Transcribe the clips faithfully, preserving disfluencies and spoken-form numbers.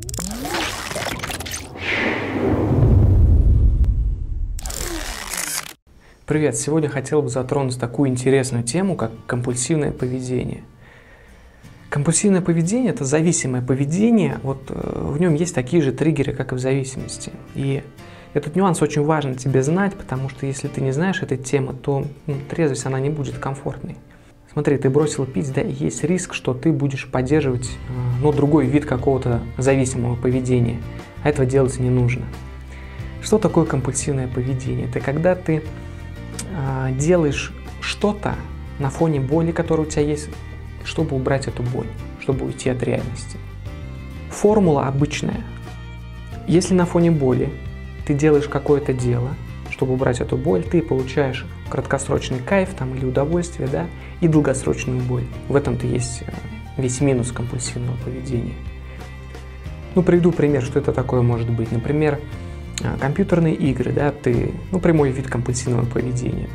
Привет! Сегодня хотел бы затронуть такую интересную тему, как компульсивное поведение. Компульсивное поведение – это зависимое поведение, вот в нем есть такие же триггеры, как и в зависимости. И этот нюанс очень важно тебе знать, потому что если ты не знаешь этой темы, то ну, трезвость она не будет комфортной. Смотри, ты бросил пить, да, и есть риск, что ты будешь поддерживать ну, другой вид какого-то зависимого поведения, а этого делать не нужно. Что такое компульсивное поведение? Это когда ты э, делаешь что-то на фоне боли, которая у тебя есть, чтобы убрать эту боль, чтобы уйти от реальности. Формула обычная. Если на фоне боли ты делаешь какое-то дело, чтобы убрать эту боль, ты получаешь краткосрочный кайф там, или удовольствие, да, и долгосрочную боль. В этом-то есть весь минус компульсивного поведения. Ну, приведу пример, что это такое может быть. Например, компьютерные игры, да, ты, ну, прямой вид компульсивного поведения.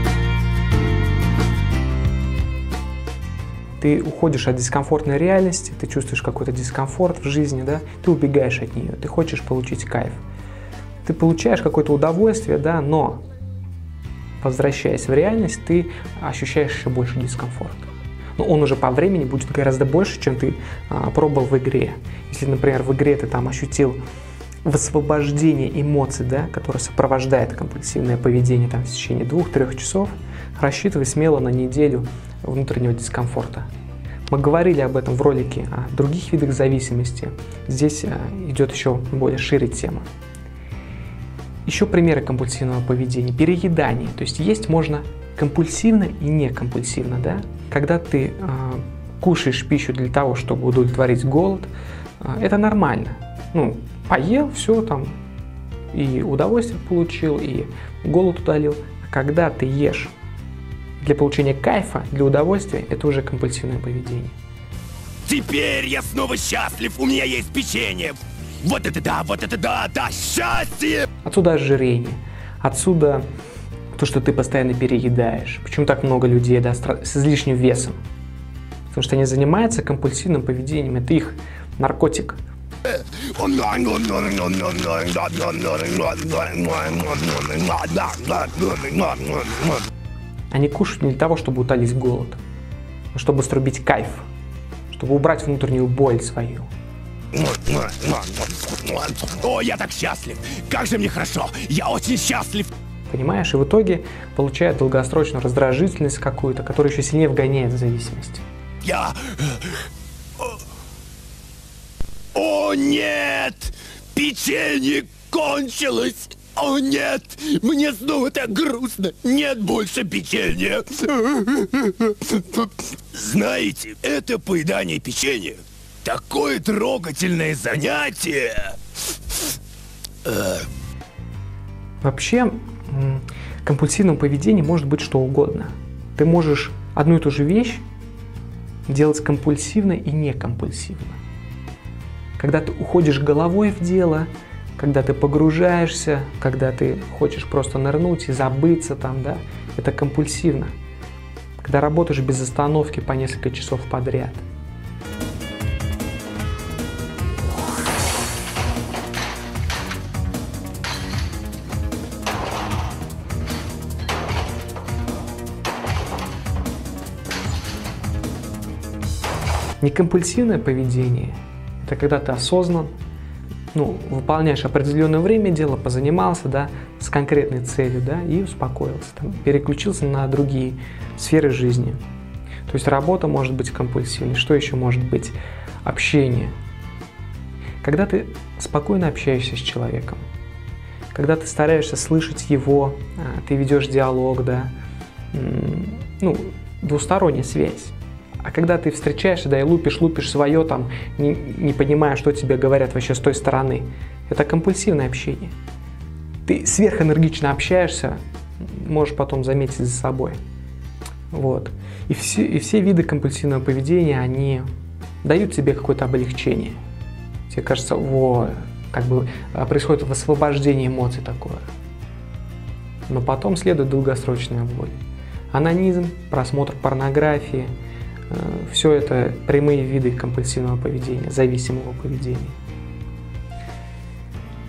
Ты уходишь от дискомфортной реальности, ты чувствуешь какой-то дискомфорт в жизни, да, ты убегаешь от нее, ты хочешь получить кайф. Ты получаешь какое-то удовольствие, да, но, возвращаясь в реальность, ты ощущаешь еще больше дискомфорта. Но он уже по времени будет гораздо больше, чем ты а, пробовал в игре. Если, например, в игре ты там ощутил высвобождение эмоций, да, которое сопровождает компульсивное поведение там, в течение двух-трех часов, рассчитывай смело на неделю внутреннего дискомфорта. Мы говорили об этом в ролике о других видах зависимости. Здесь а, идет еще более шире тема. Еще примеры компульсивного поведения. Переедание. То есть есть можно компульсивно и некомпульсивно. Да? Когда ты э, кушаешь пищу для того, чтобы удовлетворить голод, э, это нормально. Ну, поел, все там, и удовольствие получил, и голод удалил. А когда ты ешь для получения кайфа, для удовольствия, это уже компульсивное поведение. Теперь я снова счастлив, у меня есть печенье. Вот это да, вот это да, да, счастье! Отсюда ожирение, отсюда то, что ты постоянно переедаешь. Почему так много людей, да, с излишним весом? Потому что они занимаются компульсивным поведением, это их наркотик. Они кушают не для того, чтобы утолить голод, а чтобы срубить кайф, чтобы убрать внутреннюю боль свою. О, я так счастлив! Как же мне хорошо! Я очень счастлив! Понимаешь, и в итоге получает долгосрочную раздражительность какую-то, которая еще сильнее вгоняет в зависимость. Я... О, нет! Печенье кончилось! О, нет! Мне снова так грустно! Нет больше печенья! Знаете, это поедание печенья. Такое трогательное занятие! Вообще, компульсивным поведением может быть что угодно. Ты можешь одну и ту же вещь делать компульсивно и некомпульсивно. Когда ты уходишь головой в дело, когда ты погружаешься, когда ты хочешь просто нырнуть и забыться там, да, это компульсивно. Когда работаешь без остановки по несколько часов подряд. Некомпульсивное поведение – это когда ты осознан, ну, выполняешь определенное время дела, позанимался, да, с конкретной целью, да, и успокоился, там, переключился на другие сферы жизни. То есть работа может быть компульсивной, что еще может быть? Общение. Когда ты спокойно общаешься с человеком, когда ты стараешься слышать его, ты ведешь диалог, да, ну, двусторонняя связь. А когда ты встречаешься, да, и лупишь, лупишь свое, там, не, не понимая, что тебе говорят вообще с той стороны, это компульсивное общение. Ты сверхэнергично общаешься, можешь потом заметить за собой. Вот. И все, и все виды компульсивного поведения, они дают тебе какое-то облегчение. Тебе кажется, во, как бы происходит высвобождение эмоций такое. Но потом следует долгосрочная боль. Анонизм, просмотр порнографии, все это прямые виды компульсивного поведения, зависимого поведения.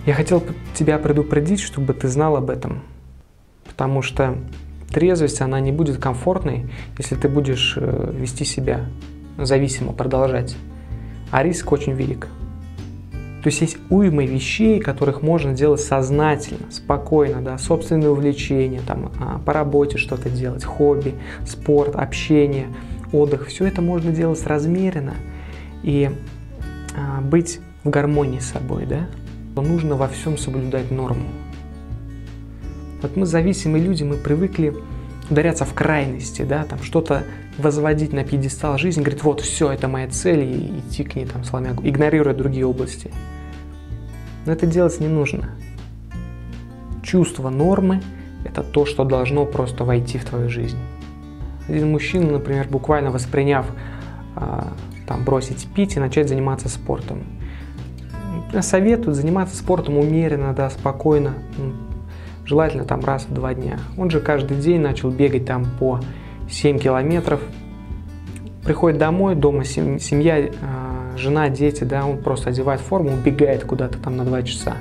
Я хотел тебя предупредить, чтобы ты знал об этом, потому что трезвость, она не будет комфортной, если ты будешь вести себя зависимо, продолжать, а риск очень велик. То есть есть уйма вещей, которых можно делать сознательно, спокойно, да, собственные увлечения, там, по работе что-то делать, хобби, спорт, общение, отдых. Все это можно делать размеренно и а, быть в гармонии с собой, да. Нужно во всем соблюдать норму. Вот мы зависимые люди, мы привыкли ударяться в крайности, да, там что-то возводить на пьедестал жизни, говорит, вот все, это моя цель, и идти к ней, там, сломя, игнорируя другие области. Но это делать не нужно. Чувство нормы – это то, что должно просто войти в твою жизнь. Один мужчина, например, буквально восприняв а, там, бросить пить и начать заниматься спортом. Советуют заниматься спортом умеренно, да, спокойно, желательно там раз в два дня. Он же каждый день начал бегать там по семь километров. Приходит домой, дома семья, жена, дети, да, он просто одевает форму, убегает куда-то там на два часа.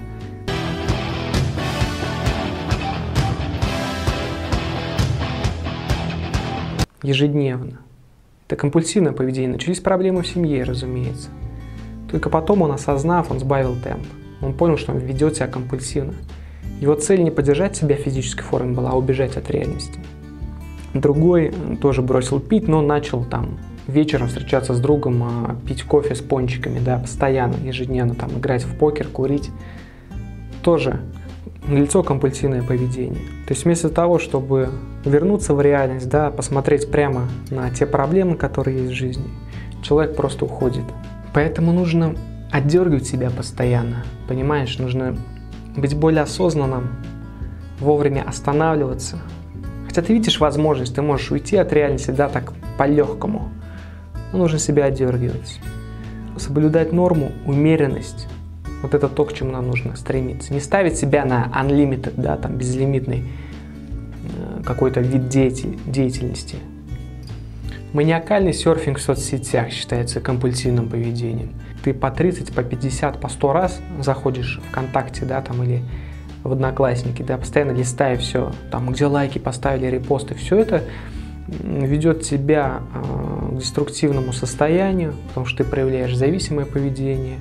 Ежедневно. Это компульсивное поведение. Начались проблемы в семье, разумеется. Только потом он, осознав, он сбавил темп. Он понял, что он ведет себя компульсивно. Его цель не поддержать себя в физической форме была, а убежать от реальности. Другой тоже бросил пить, но начал там вечером встречаться с другом, пить кофе с пончиками, да, постоянно, ежедневно, там, играть в покер, курить. Тоже налицо компульсивное поведение. То есть вместо того, чтобы вернуться в реальность, да, посмотреть прямо на те проблемы, которые есть в жизни, человек просто уходит. Поэтому нужно отдергивать себя постоянно, понимаешь? Нужно быть более осознанным, вовремя останавливаться. Хотя ты видишь возможность, ты можешь уйти от реальности, да, так по-легкому. Но нужно себя отдергивать. Соблюдать норму, умеренность. Вот это то, к чему нам нужно стремиться. Не ставить себя на unlimited, да, там, безлимитный э, какой-то вид деятельности. Маниакальный серфинг в соцсетях считается компульсивным поведением. Ты по тридцать, по пятьдесят, по сто раз заходишь в ВКонтакте, да, там, или в Одноклассники, да, постоянно листая все, там, где лайки поставили, репосты, все это ведет тебя э, к деструктивному состоянию, потому что ты проявляешь зависимое поведение.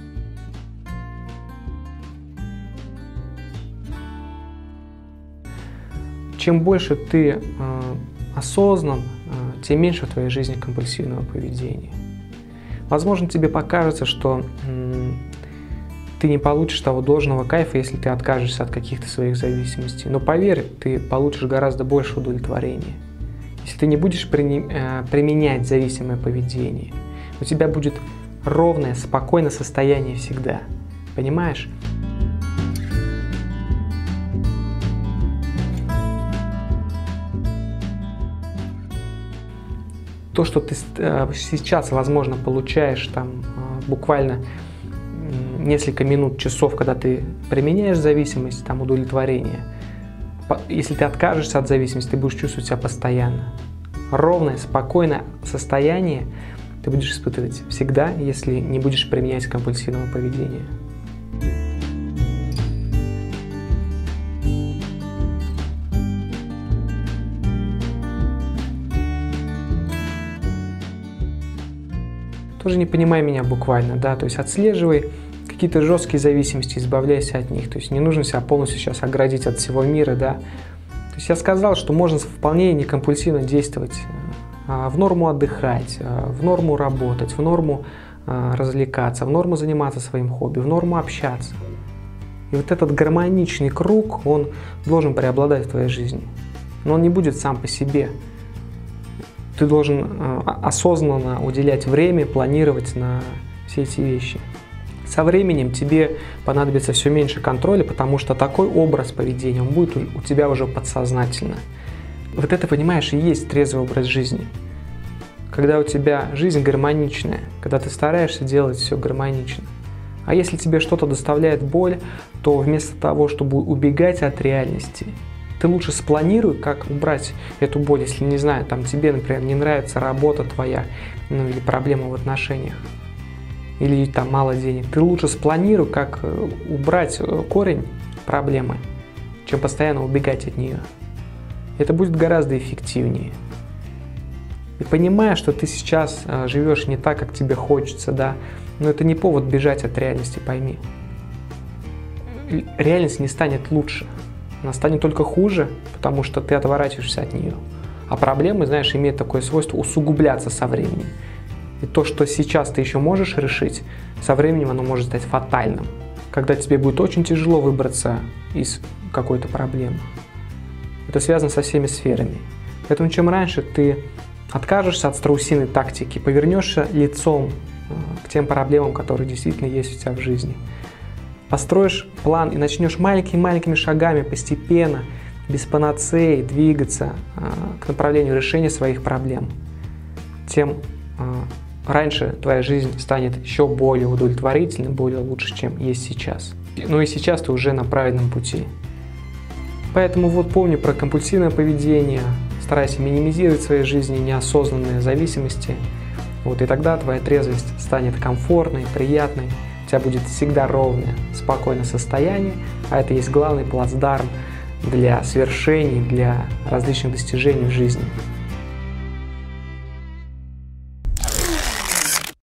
Чем больше ты э, осознан, э, тем меньше в твоей жизни компульсивного поведения. Возможно, тебе покажется, что э, ты не получишь того должного кайфа, если ты откажешься от каких-то своих зависимостей. Но поверь, ты получишь гораздо больше удовлетворения. Если ты не будешь применять зависимое поведение, у тебя будет ровное, спокойное состояние всегда. Понимаешь? То, что ты сейчас, возможно, получаешь там буквально несколько минут, часов, когда ты применяешь зависимость, там удовлетворение, если ты откажешься от зависимости, ты будешь чувствовать себя постоянно. Ровное, спокойное состояние ты будешь испытывать всегда, если не будешь применять компульсивного поведения. Тоже не понимай меня буквально, да, то есть отслеживай какие-то жесткие зависимости, избавляйся от них. То есть не нужно себя полностью сейчас оградить от всего мира, да. То есть я сказал, что можно вполне некомпульсивно действовать, в норму отдыхать, в норму работать, в норму развлекаться, в норму заниматься своим хобби, в норму общаться. И вот этот гармоничный круг, он должен преобладать в твоей жизни. Но он не будет сам по себе. Ты должен осознанно уделять время, планировать на все эти вещи. Со временем тебе понадобится все меньше контроля, потому что такой образ поведения, он будет у тебя уже подсознательно. Вот это, понимаешь, и есть трезвый образ жизни. Когда у тебя жизнь гармоничная, когда ты стараешься делать все гармонично. А если тебе что-то доставляет боль, то вместо того, чтобы убегать от реальности, ты лучше спланируй, как убрать эту боль, если, не знаю, там тебе, например, не нравится работа твоя, ну или проблема в отношениях. или там мало денег, ты лучше спланируй, как убрать корень проблемы, чем постоянно убегать от нее. Это будет гораздо эффективнее. И понимая, что ты сейчас живешь не так, как тебе хочется, да, но это не повод бежать от реальности, пойми. Реальность не станет лучше, она станет только хуже, потому что ты отворачиваешься от нее. А проблемы, знаешь, имеют такое свойство усугубляться со временем. И то, что сейчас ты еще можешь решить, со временем оно может стать фатальным, когда тебе будет очень тяжело выбраться из какой-то проблемы. Это связано со всеми сферами. Поэтому чем раньше ты откажешься от страусиной тактики, повернешься лицом к тем проблемам, которые действительно есть у тебя в жизни, построишь план и начнешь маленькими-маленькими шагами постепенно, без панацеи, двигаться к направлению решения своих проблем, тем раньше твоя жизнь станет еще более удовлетворительной, более лучше, чем есть сейчас. Ну и сейчас ты уже на правильном пути. Поэтому вот помни про компульсивное поведение, старайся минимизировать в своей жизни неосознанные зависимости, вот, и тогда твоя трезвость станет комфортной, приятной, у тебя будет всегда ровное, спокойное состояние, а это есть главный плацдарм для свершений, для различных достижений в жизни.